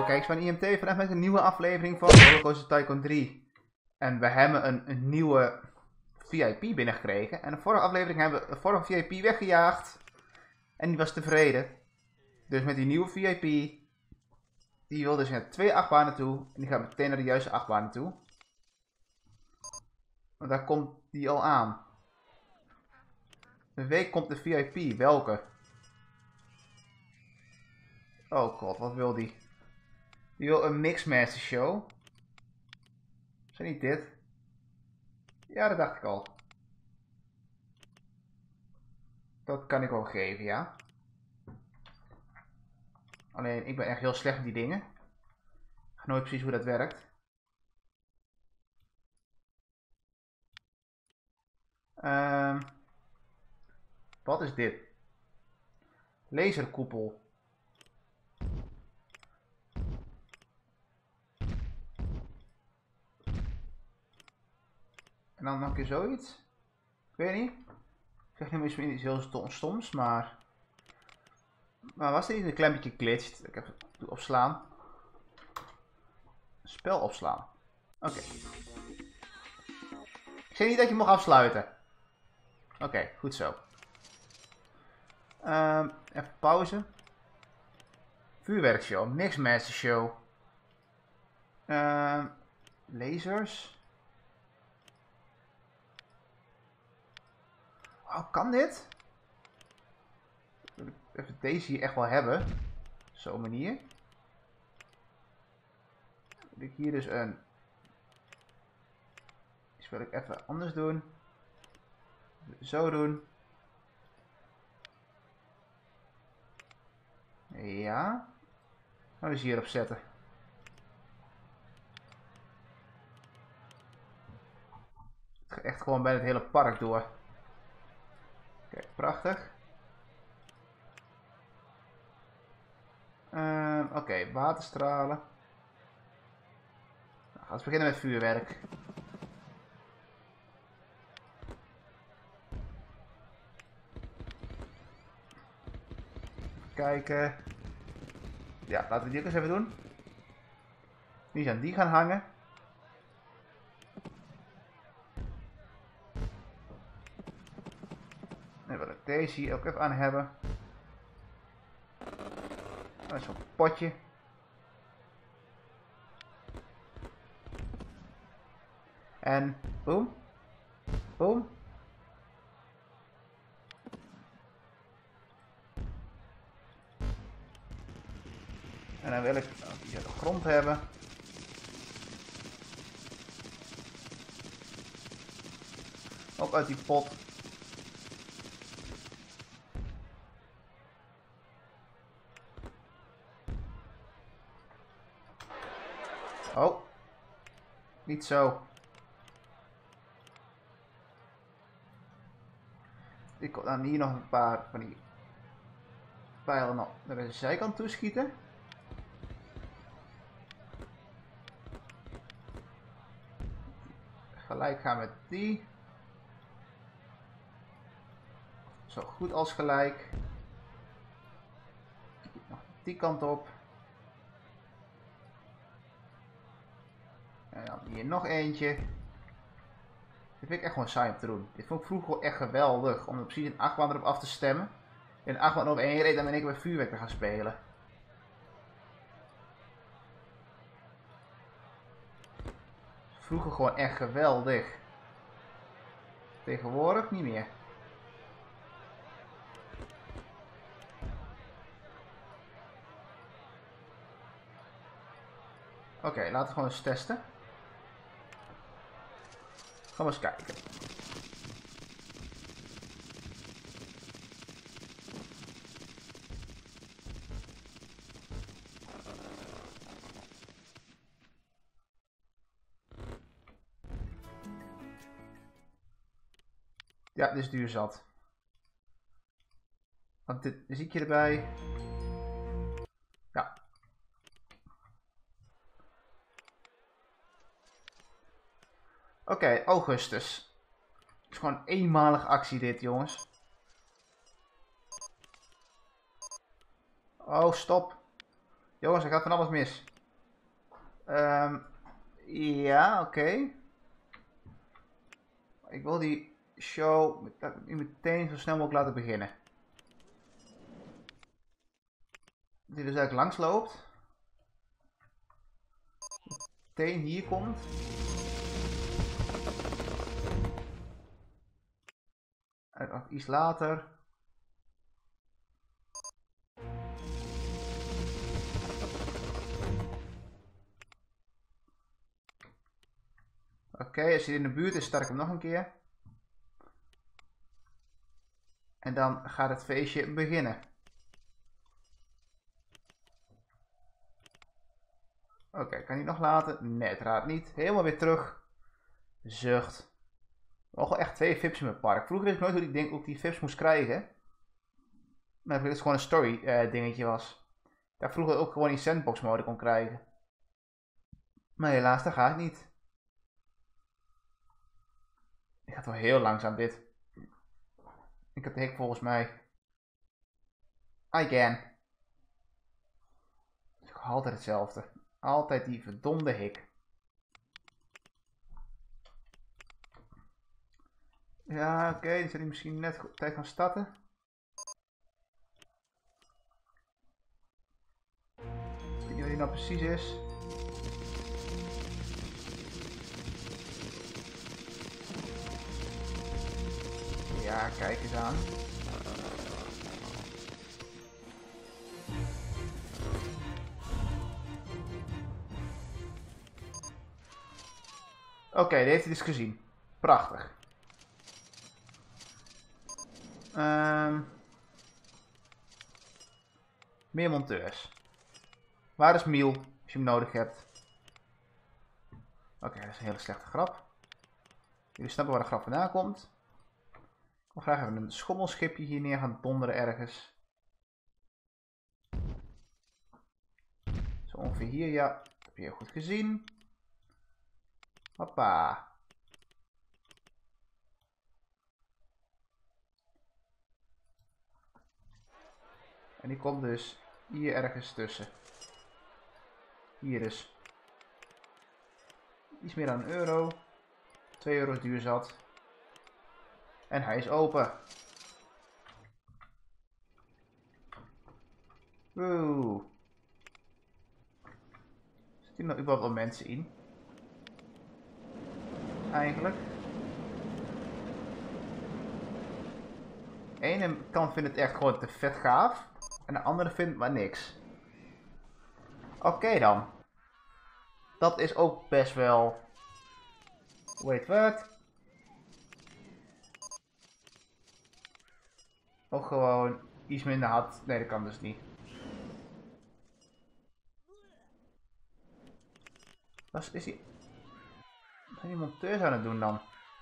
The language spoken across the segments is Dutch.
Yo, kijk eens van IMT, vandaag met een nieuwe aflevering van Rollercoaster Tycoon 3. En we hebben een nieuwe VIP binnengekregen. En de vorige aflevering hebben we de vorige VIP weggejaagd. En die was tevreden. Dus met die nieuwe VIP, die wil dus naar 2 achtbanen toe. En die gaat meteen naar de juiste achtbanen toe. Want daar komt die al aan. Een week komt de VIP, welke? Oh god, wat wil die? Die wil een Mixmaster Show. Is dat niet dit? Ja, dat dacht ik al. Dat kan ik wel geven, ja. Alleen, ik ben echt heel slecht in die dingen. Ik weet nooit precies hoe dat werkt. Wat is dit? Laserkoepel. En dan nog een keer zoiets. Ik weet niet. Ik zeg nu misschien iets heel stoms, maar... Maar was dit niet een klein beetje glitched? Ik even opslaan. Spel opslaan. Oké. Ik zei niet dat je mocht afsluiten. Oké, goed zo. Even pauze. Vuurwerkshow. Mixmaster Show. Lasers. Oh, kan dit? Wil ik even deze hier echt wel hebben. Zo'n manier. Wil ik hier dus een... Dus wil ik even anders doen. Zo doen. Ja. Nou, dus hierop zetten. Het gaat echt gewoon bij het hele park door. Kijk, prachtig. Oké, waterstralen. Nou, gaan we beginnen met vuurwerk. Even kijken. Ja, laten we die ook eens even doen. Die aan die gaan hangen. En wil ik deze hier ook even aan hebben. Dat is zo'n potje. En boom. Boom. En dan wil ik die de grond hebben. Ook uit die pot. Oh. Niet zo. Ik kon dan hier nog een paar van die pijlen naar de zijkant toeschieten. Gelijk gaan met die. Zo goed als gelijk. Nog die kant op. En dan hier nog eentje. Dit vind ik echt gewoon saai om te doen. Dit vond ik vroeger wel echt geweldig. Om precies een achtbaan erop af te stemmen. En een achtbaan op één reed en ben ik bij vuurwerk te gaan spelen. Vroeger gewoon echt geweldig. Tegenwoordig niet meer. Oké, laten we gewoon eens testen. Gaan we eens kijken. Ja, dit is duur zat. Want dit muziekje erbij. Ja. Oké, augustus. Het is gewoon een eenmalige actie dit, jongens. Oh, stop. Jongens, er gaat van alles mis. Ja, oké. Ik wil die show meteen zo snel mogelijk laten beginnen. Dat hij dus eigenlijk langs loopt. Meteen hier komt. Iets later. Oké, als hij in de buurt is, start ik hem nog een keer. En dan gaat het feestje beginnen. Oké, kan hij nog laten? Nee, uiteraard niet. Helemaal weer terug. Zucht. Nog wel echt 2 VIP's in mijn park. Vroeger wist ik nooit hoe ik die VIP's moest krijgen. Maar dat het gewoon een story dingetje was. Dat vroeger ook gewoon in sandbox mode kon krijgen. Maar helaas, dat gaat niet. Het gaat wel heel langzaam dit. Ik heb de hik volgens mij. I can. Het is altijd hetzelfde. Altijd die verdomde hik. Ja, oké, dan zal hij misschien net goed tijd gaan starten. Ik weet niet wat hij nou precies is. Ja, kijk eens aan. Oké, die heeft hij dus gezien. Prachtig. Meer monteurs. Waar is Miel, als je hem nodig hebt? Oké, dat is een hele slechte grap. Jullie snappen waar de grap vandaan komt. Ik wil graag even een schommelschipje hier neer gaan donderen ergens. Zo ongeveer hier, ja. Dat heb je heel goed gezien. Hoppa. En die komt dus hier ergens tussen. Hier dus. Iets meer dan €1. 2 euro duur zat. En hij is open. Woe. Zit hier nog überhaupt wel mensen in? Eigenlijk. De ene kant vindt het echt gewoon te vet gaaf. En de andere vindt maar niks. Oké dan. Dat is ook best wel... Wait, what? Ook gewoon iets minder hard. Nee, dat kan dus niet. Wat is hij? Wat zijn die monteurs aan het doen dan?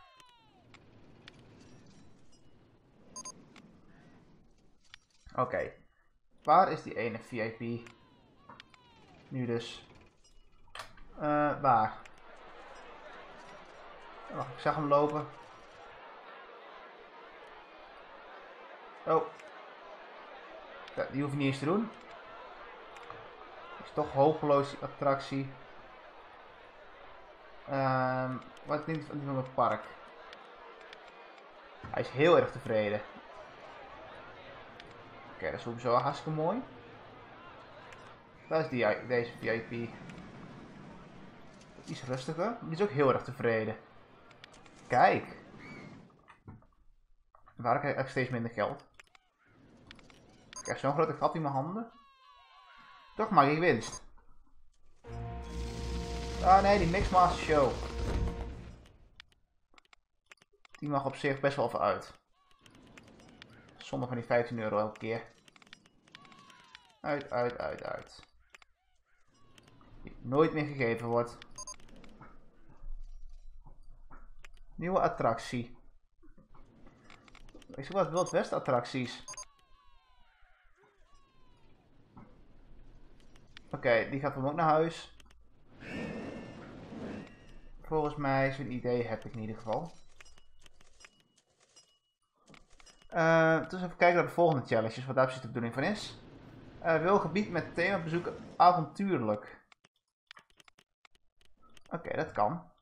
Oké. Waar is die ene VIP? Nu dus. Waar? Oh, ik zag hem lopen. Oh. Ja, die hoef je niet eens te doen. Is toch hopeloos die attractie. Wat vindt hij van het park? Hij is heel erg tevreden. Oké, dat is sowieso hartstikke mooi. Dat is deze VIP. Iets rustiger. Die is ook heel erg tevreden. Kijk. Waar krijg ik steeds minder geld? Ik krijg zo'n grote gat in mijn handen. Toch maak ik winst. Ah nee, die Mixmaster Show. Die mag op zich best wel even uit. Zonder van die 15 euro elke keer. Uit. Die nooit meer gegeven wordt. Nieuwe attractie. Ik zie wat Wild West attracties. Oké, die gaat hem ook naar huis. Volgens mij zo'n idee heb ik in ieder geval. Dus even kijken naar de volgende challenges, wat daar precies de bedoeling van is. Wil gebied met thema bezoeken avontuurlijk. Oké, dat kan.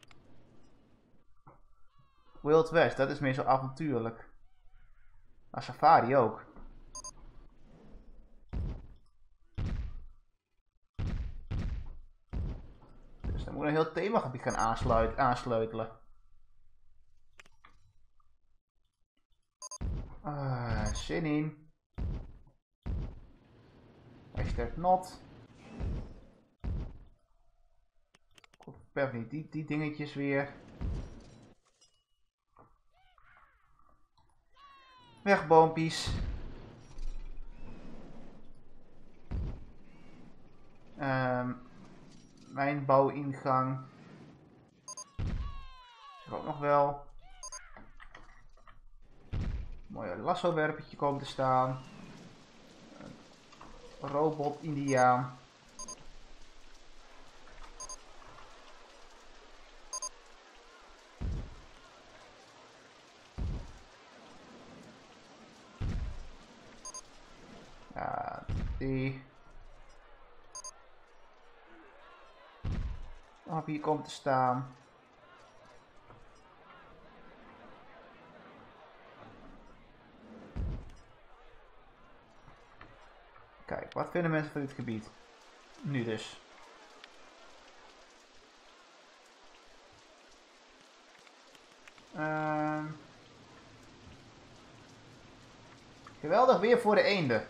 Wild West, dat is meer zo avontuurlijk. Maar Safari ook. Dus dan moet een heel themagebied gaan aansleutelen. Zin in. Hashtag not. Perfect niet die dingetjes weer. Weg boompies. Mijn bouwingang. Is er ook nog wel. Mooie lassowerpertje komen te staan. Robot Indiaan. Ja, die. Nog hier komt te staan. Kijk, wat vinden mensen van dit gebied? Nu dus. Geweldig weer voor de eenden.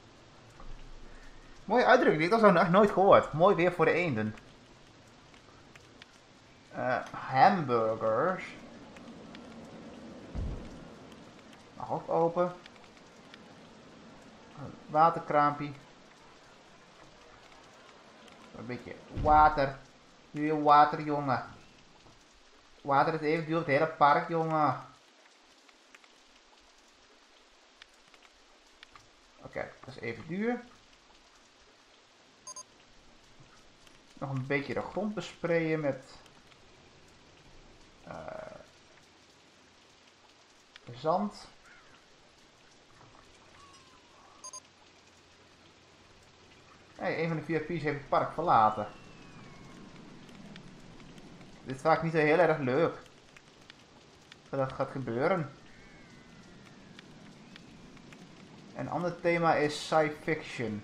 Mooie uitdrukking, dit had ik nog nooit gehoord. Mooi weer voor de eenden. Hamburgers. Mag ook open. Waterkraampje. Een beetje water. Weer water, jongen. Water is even duur op het hele park, jongen. Oké, dat is even duur. Nog een beetje de grond besprayen met zand. Hey, een van de VIP's heeft het park verlaten. Dit is vaak niet zo heel erg leuk. Dat gaat gebeuren. Een ander thema is sci fiction.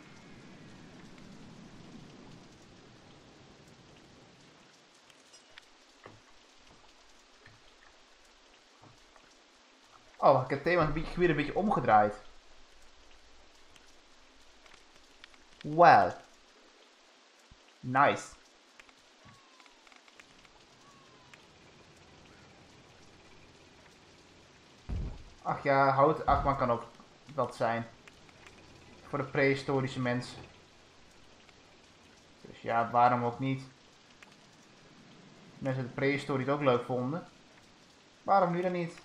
Oh, ik heb het thema weer een beetje omgedraaid. Well. Nice. Ach ja, hout achtbaan kan ook dat zijn. Voor de prehistorische mensen. Dus ja, waarom ook niet? Mensen de prehistorie ook leuk vonden. Waarom nu dan niet?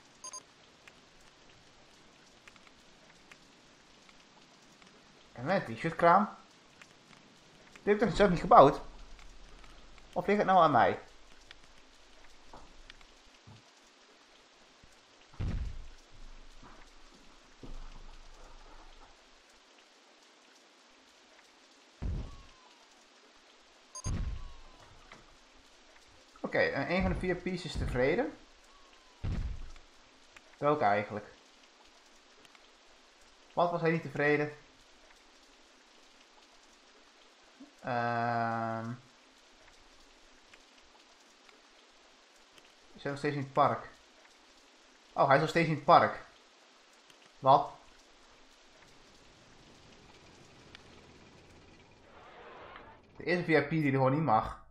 En mijn t-shirt kraam. Dit heb ik toch zelf niet gebouwd? Of ligt het nou aan mij? Oké, een van de 4 pieces is tevreden. Welke eigenlijk? Wat was hij niet tevreden? Is hij nog steeds in het park? Oh, hij is nog steeds in het park. Wat? De eerste VIP die er gewoon niet mag.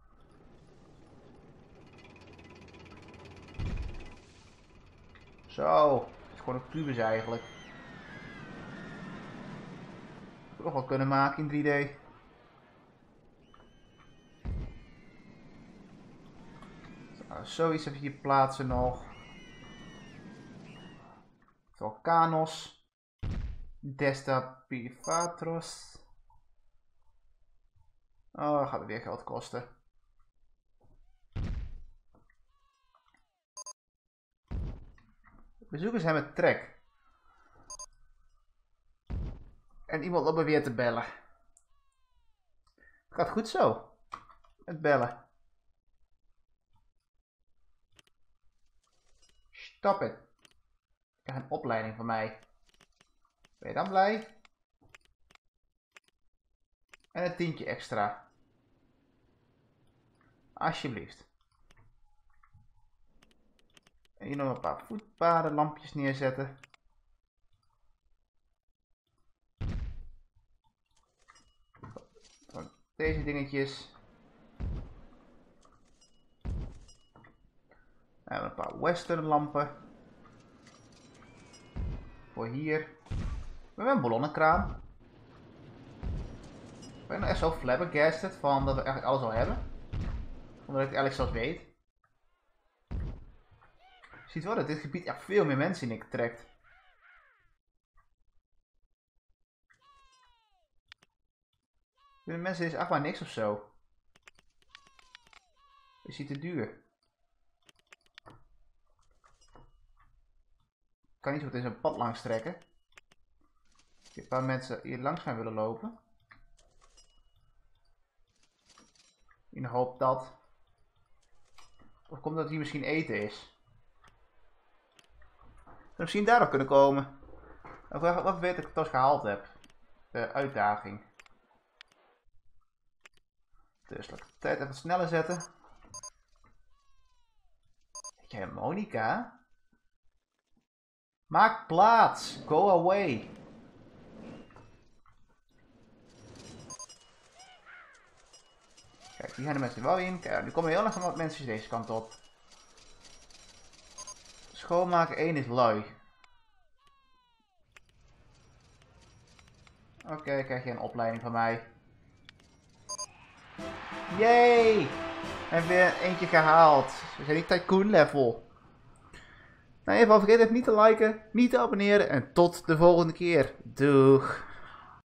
Zo, het is gewoon een kubus eigenlijk. Ik nog wel kunnen maken in 3D. Zoiets even hier plaatsen nog. Volcanos. Destapivatros. Oh, dat gaat weer geld kosten. Bezoekers hebben trek. En iemand loopt me weer te bellen. Gaat goed zo. Met bellen. stop it. Ik krijg een opleiding van mij. Ben je dan blij? En een tientje extra. Alsjeblieft. En hier nog een paar voetpadenlampjes neerzetten. Deze dingetjes. En een paar western lampen. Voor hier. We hebben een ballonnenkraan. Ik ben echt zo flabbergasted van dat we eigenlijk alles al hebben. Omdat ik het eigenlijk zelfs weet. Je ziet wel dat dit gebied echt veel meer mensen in trekt. De mensen is echt maar niks of zo. Is hij te duur? Ik kan niet zo goed in zijn pad langs trekken. Een paar mensen hier langs gaan willen lopen. In de hoop dat. Of komt dat hier misschien eten is. Dat misschien daarop kunnen komen. Of wat weet ik het toch gehaald heb. De uitdaging. Dus laat ik de tijd even sneller zetten. Weet jij, Monica? Maak plaats. Go away. Kijk, die gaan de mensen wel in. Kijk, nu komen heel erg wat mensen deze kant op. Schoonmaken 1 is lui. Oké, krijg je een opleiding van mij. Yay! En weer eentje gehaald. We zijn niet tycoon level. Nou, in ieder geval vergeet even niet te liken, niet te abonneren en tot de volgende keer. Doeg!